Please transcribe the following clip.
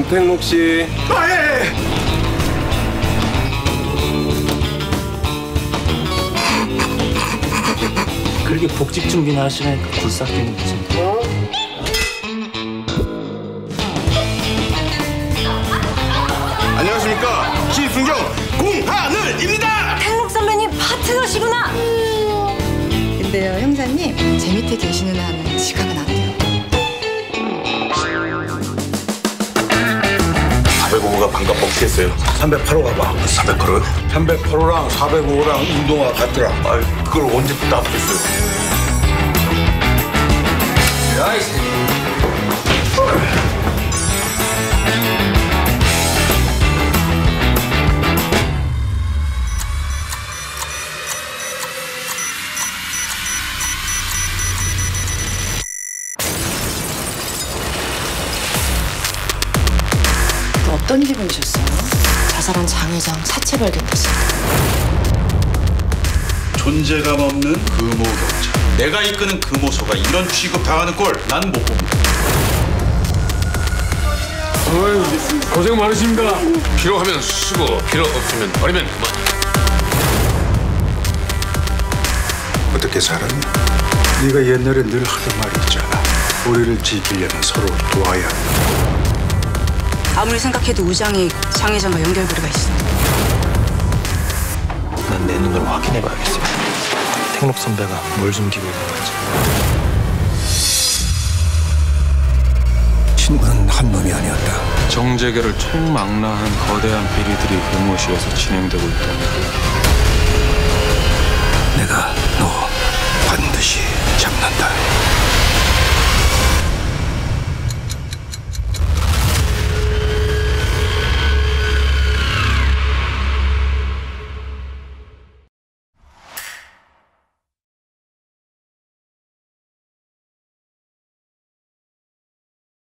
조택록 씨. 아, 예. 그렇게 복직 준비나 하시라니까 굴삭기는 무슨. 안녕하십니까. 시순경 공하늘입니다. 택록 선배님 파트너시구나. 근데요, 형사님, 제 밑에 계시는 한은 지각은 안 돼요. 405가 반값 먹겠어요. 308호 가봐. 408호요? 308호랑 405호랑 운동화 같더라. 아, 그걸 언제부터 납득했어요? 야, 이 새끼. 어떤 기분이셨어요? 자살한 장 회장 사체 발견됐어요. 존재감 없는 금호 경찰. 내가 이끄는 금호소가 이런 취급 당하는 꼴 난 못 봅니다. 고생 많으십니다. 필요하면 쓰고 필요 없으면 버리면 그만. 어떻게 살았냐? 네가 옛날에 늘 하던 말이 있잖아. 우리를 지키려면 서로 도와야 한다. 아무리 생각해도 우장이 장 회장과 연결고리가 있어. 난 내 눈으로 확인해봐야겠어요. 택록 선배가 뭘 숨기고 있는 건지. 친구는 한 놈이 아니었다. 정재계를 총망라한 거대한 비리들이 금호시에서 진행되고 있다는 내가 너 반드시 잡는다.